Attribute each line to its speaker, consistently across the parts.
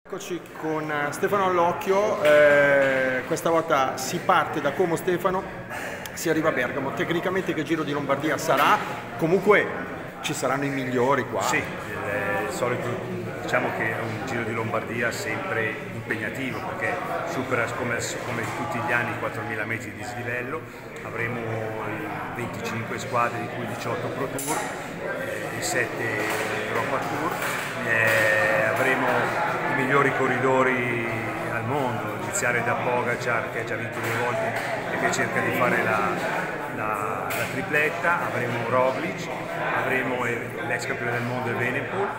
Speaker 1: Eccoci con Stefano Allocchio, questa volta si parte da Como Stefano, si arriva a Bergamo. Tecnicamente che Giro di Lombardia sarà? Comunque ci saranno i migliori qua.
Speaker 2: Sì, il solito, diciamo che è un Giro di Lombardia sempre impegnativo perché supera come tutti gli anni i 4.000 metri di dislivello, avremo 25 squadre di cui 18 Pro Tour, e 7 Europa Tour, avremo i migliori corridori al mondo, iniziare da Pogacar che ha già vinto 2 volte e che cerca di fare la tripletta, avremo Roglic, avremo l'ex campione del mondo Evenepoel,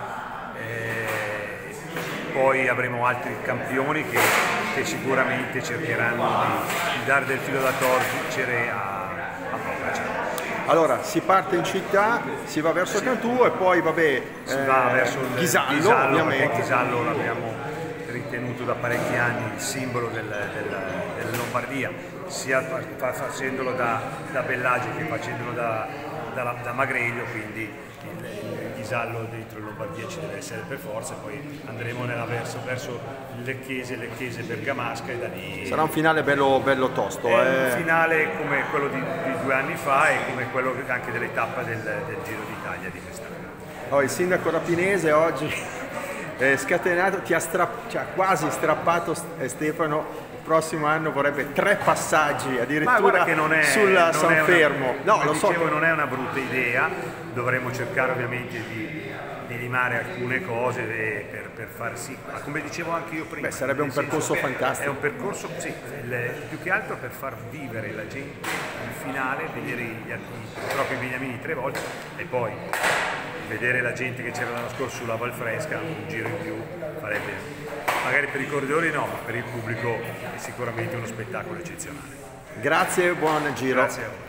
Speaker 2: poi avremo altri campioni che sicuramente cercheranno di dare del filo da torcere a Pogacar.
Speaker 1: Allora, si parte in città, si va verso Cantù e poi
Speaker 2: si va verso
Speaker 1: Ghisallo, ovviamente.
Speaker 2: Ghisallo l'abbiamo ritenuto da parecchi anni il simbolo della Lombardia, sia facendolo da Bellagio che facendolo da Magreglio, quindi il Ghisallo dentro Lombardia ci deve essere per forza, poi andremo verso Lecchese Bergamasca e da lì...
Speaker 1: Sarà un finale bello tosto.
Speaker 2: È un finale come quello di 2 anni fa e come quello anche delle tappe del Giro d'Italia di quest'anno.
Speaker 1: Il sindaco rapinese oggi è scatenato, ti ha quasi strappato Stefano. Il prossimo anno vorrebbe 3 passaggi addirittura sulla San Fermo.
Speaker 2: No, lo so. Non è una brutta idea, dovremmo cercare ovviamente di limare alcune cose per far sì, ma come dicevo anche io prima.
Speaker 1: Sarebbe un percorso fantastico.
Speaker 2: È un percorso, sì, più che altro per far vivere la gente in finale, vedere proprio i beniamini 3 volte e poi vedere la gente che c'era l'anno scorso sulla Valfresca, un giro in più farebbe, magari per i corridori no, ma per il pubblico è sicuramente uno spettacolo eccezionale.
Speaker 1: Grazie, buon giro.
Speaker 2: Grazie.